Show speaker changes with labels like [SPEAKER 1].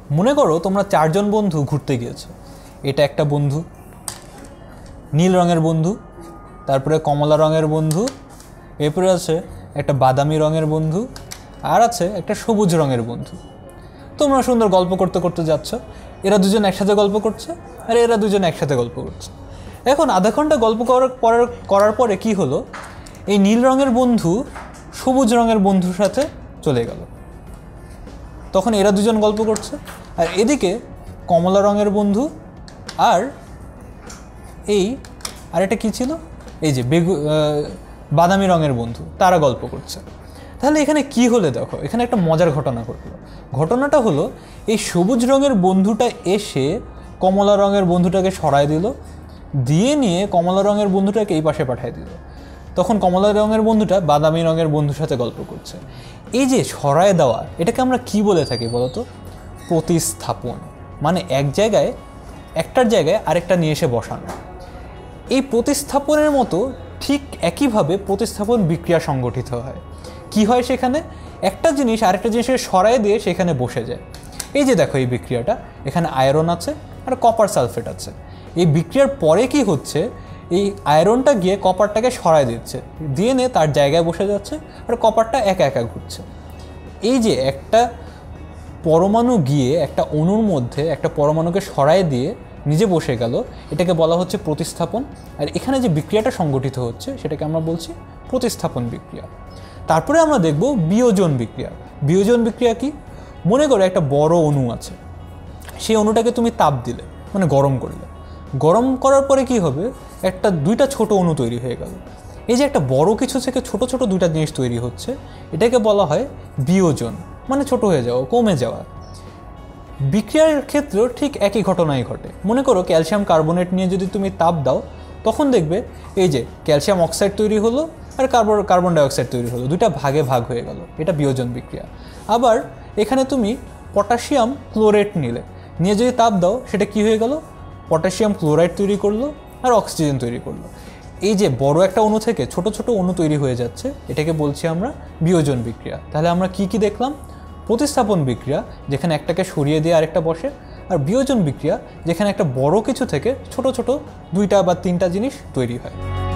[SPEAKER 1] মনে করো তোমরা চারজন বন্ধু ঘুরতে গিয়েছো। এটা একটা বন্ধু, নীল রঙের বন্ধু, তারপরে কমলা রঙের বন্ধু, এরপরে আছে একটা বাদামি রঙের বন্ধু, আর আছে একটা সবুজ রঙের বন্ধু। তোমরা সুন্দর গল্প করতে করতে যাচ্ছ। এরা দুজন একসাথে গল্প করছে আর এরা দুজন একসাথে গল্প করছে। এখন আধা ঘন্টা গল্প করার পরে কি হলো, এই নীল রঙের বন্ধু সবুজ রঙের বন্ধুর সাথে চলে গেল। তখন এরা দুজন গল্প করছে আর এদিকে কমলা রঙের বন্ধু আর এটা কী ছিল, এই যে বাদামি রঙের বন্ধু, তারা গল্প করছে। তাহলে এখানে কি হলে দেখো, এখানে একটা মজার ঘটনা ঘটলো। ঘটনাটা হলো এই সবুজ রঙের বন্ধুটা এসে কমলা রঙের বন্ধুটাকে সরায় দিল, দিয়ে নিয়ে কমলা রঙের বন্ধুটাকে এই পাশে পাঠিয়ে দিল। তখন কমলা রঙের বন্ধুটা বাদামি রঙের বন্ধুর সাথে গল্প করছে। এই যে সরায় দেওয়া, এটাকে আমরা কি বলে থাকি বলতো? প্রতিস্থাপন। মানে একটার জায়গায় আরেকটা নিয়ে এসে বসানো। এই প্রতিস্থাপনের মতো ঠিক একইভাবে প্রতিস্থাপন বিক্রিয়া সংগঠিত হয়। কি হয় সেখানে? একটা জিনিস আরেকটা জিনিসকে সরায় দিয়ে সেখানে বসে যায়। এই যে দেখো এই বিক্রিয়াটা, এখানে আয়রন আছে আর কপার সালফেট আছে। এই বিক্রিয়ার পরে কি হচ্ছে, এই আয়রনটা গিয়ে কপারটাকে সরায় দিচ্ছে, দিয়ে নিয়ে তার জায়গায় বসে যাচ্ছে আর কপারটা একা একা ঘুরছে। এই যে একটা পরমাণু গিয়ে একটা অণুর মধ্যে একটা পরমাণুকে সরায় দিয়ে নিজে বসে গেল, এটাকে বলা হচ্ছে প্রতিস্থাপন। আর এখানে যে বিক্রিয়াটা সংগঠিত হচ্ছে সেটাকে আমরা বলছি প্রতিস্থাপন বিক্রিয়া। তারপরে আমরা দেখব বিয়োজন বিক্রিয়া। বিয়োজন বিক্রিয়া কি? মনে করো একটা বড় অণু আছে, সেই অণুটাকে তুমি তাপ দিলে, মানে গরম করলে। গরম করার পরে কি হবে, দুইটা ছোট অণু তৈরি হয়ে গেল। এই যে একটা বড় কিছু থেকে ছোট ছোট দুইটা জিনিস তৈরি হচ্ছে, এটাকে বলা হয় বিয়োজন, মানে ছোট হয়ে যাওয়া, কমে যাওয়া। বিক্রিয়ার ক্ষেত্রেও ঠিক একই ঘটনাই ঘটে। মনে করো ক্যালসিয়াম কার্বনেট নিয়ে যদি তুমি তাপ দাও, তখন দেখবে এই যে ক্যালসিয়াম অক্সাইড তৈরি হলো আর কার্বন ডাইঅক্সাইড তৈরি হলো, দুইটা ভাগে ভাগ হয়ে গেল। এটা বিয়োজন বিক্রিয়া। আবার এখানে তুমি পটাশিয়াম ক্লোরেট নিয়ে যদি তাপ দাও, সেটা কি হয়ে গেল? পটাশিয়াম ক্লোরাইড তৈরি করলো আর অক্সিজেন তৈরি করলো। এই যে বড় একটা অণু থেকে ছোট ছোট অণু তৈরি হয়ে যাচ্ছে, এটাকে বলছি আমরা বিয়োজন বিক্রিয়া। তাহলে আমরা কি দেখলাম? প্রতিস্থাপন বিক্রিয়া, যেখানে একটাকে সরিয়ে দিয়ে আরেকটা বসে, আর বিয়োজন বিক্রিয়া, যেখানে একটা বড় কিছু থেকে ছোট ছোট দুইটা বা তিনটা জিনিস তৈরি হয়।